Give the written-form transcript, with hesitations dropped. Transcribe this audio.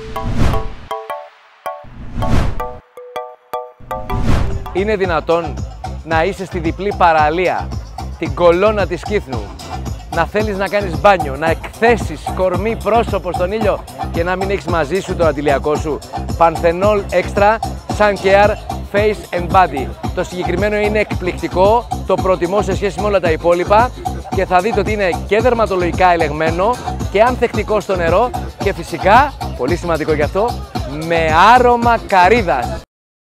Είναι δυνατόν να είσαι στη διπλή παραλία, την κολόνα της Κύθνου, να θέλεις να κάνεις μπάνιο, να εκθέσεις κορμί πρόσωπο στον ήλιο και να μην έχεις μαζί σου το αντιλιακό σου? Panthenol Extra Sun Care Face and Body. Το συγκεκριμένο είναι εκπληκτικό, το προτιμώ σε σχέση με όλα τα υπόλοιπα και θα δείτε ότι είναι και δερματολογικά ελεγμένο και ανθεκτικό στο νερό και φυσικά, πολύ σημαντικό γι' αυτό, με άρωμα καρύδας.